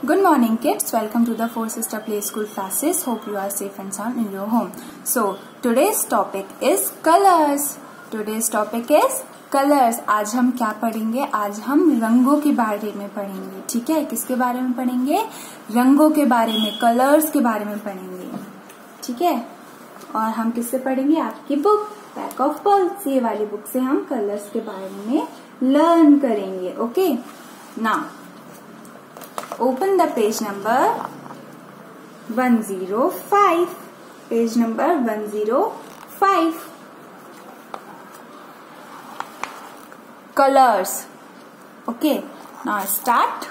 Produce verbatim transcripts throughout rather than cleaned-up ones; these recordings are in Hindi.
Good morning, kids. Welcome to the Four Sister Play School classes. Hope you are safe and sound in your home. So, today's topic is colors. Today's topic is colors. आज हम क्या पढ़ेंगे? आज हम रंगों के बारे में पढ़ेंगे. ठीक है? किसके बारे में पढ़ेंगे? रंगों के बारे में, कलर्स के बारे में पढ़ेंगे. ठीक है? और हम किससे पढ़ेंगे? आपकी बुक पैक ऑफ पर्ल्स, ये वाली बुक से हम कलर्स के बारे में लर्न करेंगे. Okay? Now open the page number one oh five. Page number one oh five. Colors. Okay, now start.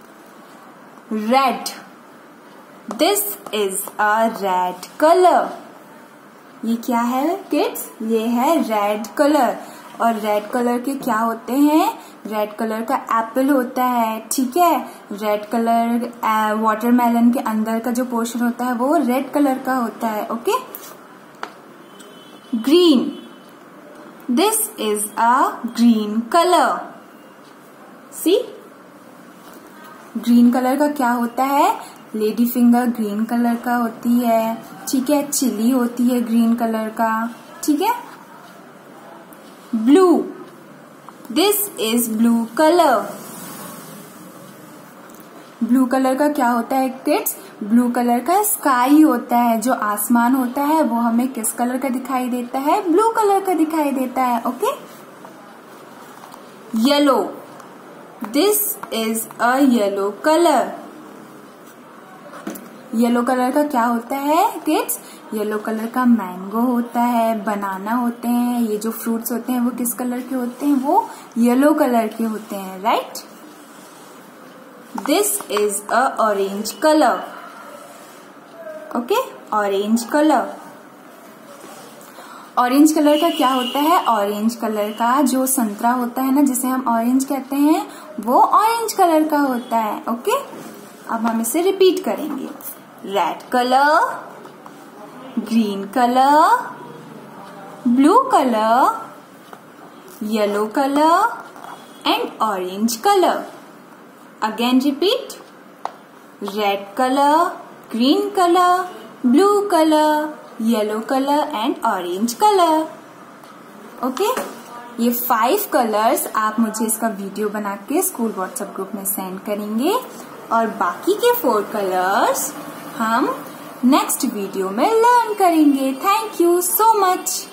Red. This is a red color. ये क्या है kids? ये है red color. और रेड कलर के क्या होते हैं? रेड कलर का एप्पल होता है. ठीक है? रेड कलर वाटरमेलन के अंदर का जो पोर्शन होता है वो रेड कलर का होता है. Okay. Green. This is a green colour. See, green colour का क्या होता है? लेडी फिंगर ग्रीन कलर का होती है. ठीक है? चिली होती है ग्रीन कलर का. ठीक है? Blue. This is blue colour. Blue colour का क्या होता है किड्स? ब्लू कलर का स्काई होता है. जो आसमान होता है वो हमें किस कलर का दिखाई देता है? ब्लू कलर का दिखाई देता है. Okay. Yellow. This is a yellow colour. Yellow colour का क्या होता है किड्स? येलो कलर का मैंगो होता है, बनाना होते हैं. ये जो फ्रूट्स होते हैं वो किस कलर के होते हैं? वो येलो कलर के होते हैं. Right? This is a orange colour. Okay. Orange colour. Orange colour का क्या होता है? ऑरेंज कलर का जो संतरा होता है ना, जिसे हम ऑरेंज कहते हैं, वो ऑरेंज कलर का होता है. ओके. अब हम इसे रिपीट करेंगे. Red colour, green colour, blue colour, yellow colour and orange colour. Again repeat. Red colour, green colour, blue colour, yellow colour and orange colour. Okay. ये फाइव कलर्स आप मुझे इसका वीडियो बना के स्कूल व्हाट्सएप ग्रुप में सेंड करेंगे और बाकी के फोर कलर्स हम नेक्स्ट वीडियो में लर्न करेंगे. Thank you so much.